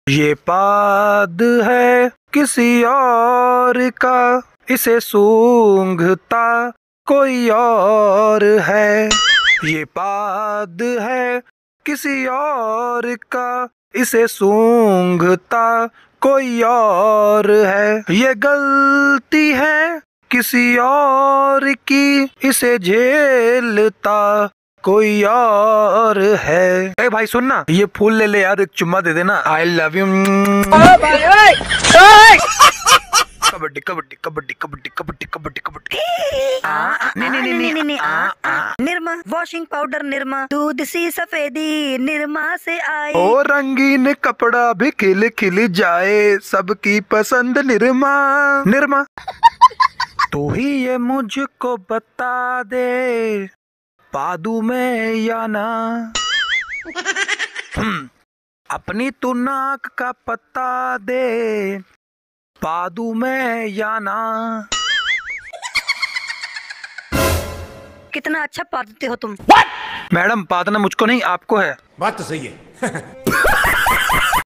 ये पाद है किसी और का, इसे सूंघता कोई और है। ये पाद है किसी और का, इसे सूंघता कोई और है। ये गलती है किसी और की, इसे झेलता कोई और है। ए भाई सुन ना, ये फूल ले ले यार, एक चुम्मा दे देना। I love you. Kabaddi kabaddi kabaddi kabaddi kabaddi kabaddi kabaddi. Nirma washing powder, Nirma दूध सी सफेदी, निरमा से आई। ओ रंगीन कपड़ा भी खिल खिल जाए, सबकी पसंद निरमा। निरमा तू ही ये मुझको बता दे, पादू में या ना। अपनी तू नाक का पता दे, पादू में या ना। कितना अच्छा पादते हो तुम। मैडम पादना मुझको नहीं आपको है। बात तो सही है।